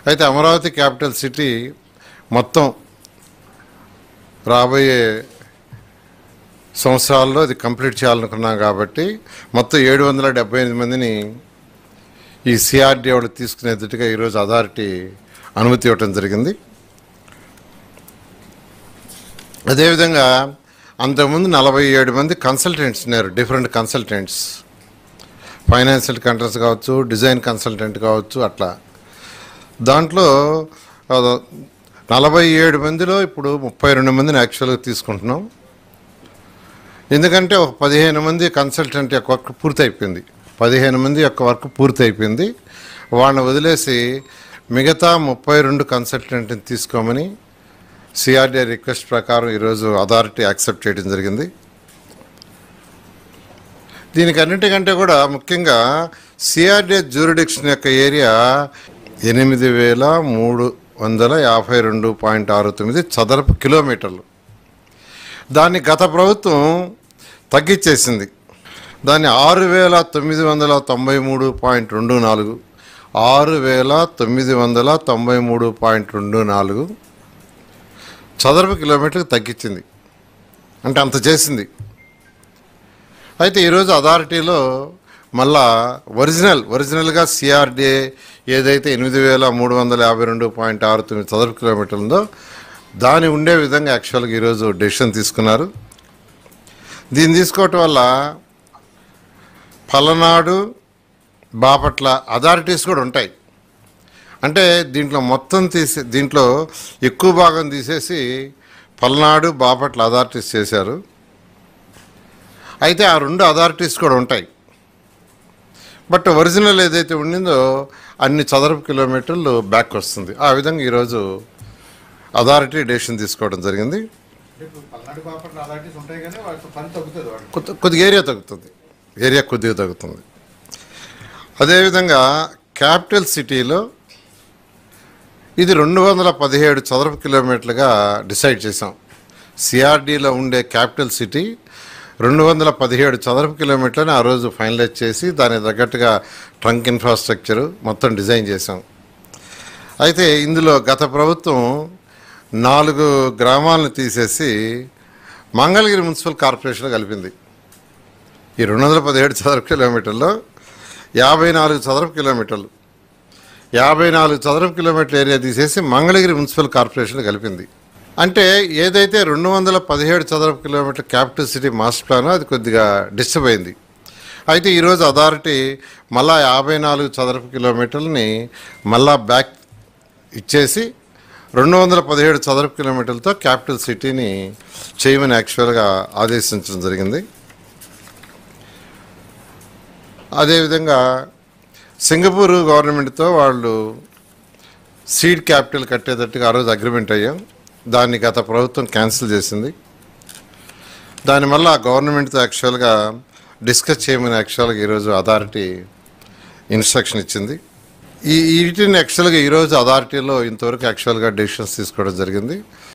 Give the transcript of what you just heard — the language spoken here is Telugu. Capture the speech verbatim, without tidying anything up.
అయితే అమరావతి క్యాపిటల్ సిటీ మొత్తం రాబోయే సంవత్సరాల్లో అది కంప్లీట్ చేయాలనుకున్నాం కాబట్టి మొత్తం ఏడు వందల డెబ్బై ఎనిమిది మందిని ఈ సిఆర్డీ వాళ్ళు తీసుకునేటట్టుగా ఈరోజు అథారిటీ అనుమతి ఇవ్వటం జరిగింది. అదేవిధంగా అంతకుముందు నలభై ఏడు మంది కన్సల్టెంట్స్ ఉన్నారు, డిఫరెంట్ కన్సల్టెంట్స్, ఫైనాన్షియల్ కంట్రోల్స్ కావచ్చు, డిజైన్ కన్సల్టెంట్ కావచ్చు, అట్లా దాంట్లో నలభై ఏడు మందిలో ఇప్పుడు ముప్పై రెండు మందిని యాక్చువల్గా తీసుకుంటున్నాం. ఎందుకంటే ఒక పదిహేను మంది కన్సల్టెంట్ యొక్క వర్క్ పూర్తి అయిపోయింది, పదిహేను మంది యొక్క వర్క్ పూర్తి అయిపోయింది. వాళ్ళని వదిలేసి మిగతా ముప్పై రెండు కన్సల్టెంట్ని తీసుకోమని సిఆర్డీ రిక్వెస్ట్ ప్రకారం ఈరోజు అథారిటీ యాక్సెప్ట్ చేయడం జరిగింది. దీనికి అన్నిటికంటే కూడా ముఖ్యంగా సిఆర్డీ జ్యూరిడిక్షన్ యొక్క ఏరియా ఎనిమిది వేల మూడు వందల యాభై రెండు పాయింట్ ఆరు తొమ్మిది చదరపు కిలోమీటర్లు. దాన్ని గత ప్రభుత్వం తగ్గించేసింది, దాన్ని ఆరు వేల తొమ్మిది వందల తొంభై మూడు పాయింట్ రెండు నాలుగు ఆరు వేల తొమ్మిది వందల తొంభై మూడు పాయింట్ రెండు నాలుగు చదరపు కిలోమీటర్కి తగ్గించింది, అంటే అంత చేసింది. అయితే ఈరోజు అథారిటీలో మళ్ళా ఒరిజినల్ ఒరిజినల్గా సిఆర్డీఏ ఏదైతే ఎనిమిది వేల మూడు వందల యాభై రెండు పాయింట్ ఆరు తొమ్మిది చదరపు కిలోమీటర్లు ఉందో దాని ఉండే విధంగా యాక్చువల్గా ఈరోజు డెసిషన్ తీసుకున్నారు. దీన్ని తీసుకోవటం వల్ల పలనాడు, బాపట్ల అథారిటీస్ కూడా ఉంటాయి. అంటే దీంట్లో మొత్తం తీసి దీంట్లో ఎక్కువ భాగం తీసేసి పల్నాడు, బాపట్ల అథారిటీస్ చేశారు. అయితే ఆ రెండు అథారిటీస్ కూడా ఉంటాయి, బట్ ఒరిజినల్ ఏదైతే ఉండిందో అన్ని చదరపు కిలోమీటర్లు బ్యాక్ వస్తుంది. ఆ విధంగా ఈరోజు అథారిటీ డెసిషన్ తీసుకోవడం జరిగింది. కొద్దిగా ఏరియా తగ్గుతుంది, ఏరియా కొద్దిగా తగ్గుతుంది. అదేవిధంగా క్యాపిటల్ సిటీలో ఇది రెండు వందల పదిహేడు చదరపు కిలోమీటర్లుగా డిసైడ్ చేసాం. సిఆర్డీలో ఉండే క్యాపిటల్ సిటీ రెండు వందల పదిహేడు చదరపు కిలోమీటర్లని ఆ రోజు ఫైనలైజ్ చేసి దానికి తగ్గట్టుగా ట్రంక్ ఇన్ఫ్రాస్ట్రక్చరు మొత్తం డిజైన్ చేసాం. అయితే ఇందులో గత ప్రభుత్వం నాలుగు గ్రామాలను తీసేసి మంగళగిరి మున్సిపల్ కార్పొరేషన్లో కలిపింది. ఈ రెండు వందల పదిహేడు చదరపు కిలోమీటర్లో యాభై నాలుగు చదరపు కిలోమీటర్లు యాభై నాలుగు చదరపు కిలోమీటర్ల ఏరియా తీసేసి మంగళగిరి మున్సిపల్ కార్పొరేషన్లో కలిపింది. అంటే ఏదైతే రెండు వందల పదిహేడు చదరపు kilometre capital city master plan అది కొద్దిగా డిస్టర్బ్ అయింది. అయితే ఈరోజు అథారిటీ మళ్ళా యాభై నాలుగు చదరపు కిలోమీటర్లని మళ్ళా బ్యాక్ ఇచ్చేసి రెండు వందల పదిహేడు చదరపు కిలోమీటర్లతో క్యాపిటల్ సిటీని చేయమని యాక్చువల్గా ఆదేశించడం జరిగింది. అదేవిధంగా సింగపూర్ గవర్నమెంట్తో వాళ్ళు సీడ్ క్యాపిటల్ కట్టేటట్టుగా ఆ రోజు అగ్రిమెంట్ అయ్యాం. దాన్ని గత ప్రభుత్వం క్యాన్సిల్ చేసింది. దాని వల్ల గవర్నమెంట్తో యాక్చువల్గా డిస్కస్ చేయమని యాక్చువల్గా ఈరోజు అథారిటీ ఇన్స్ట్రక్షన్ ఇచ్చింది. ఈ వీటిని యాక్చువల్గా ఈరోజు అథారిటీలో ఇంతవరకు యాక్చువల్గా డెసిషన్స్ తీసుకోవడం జరిగింది.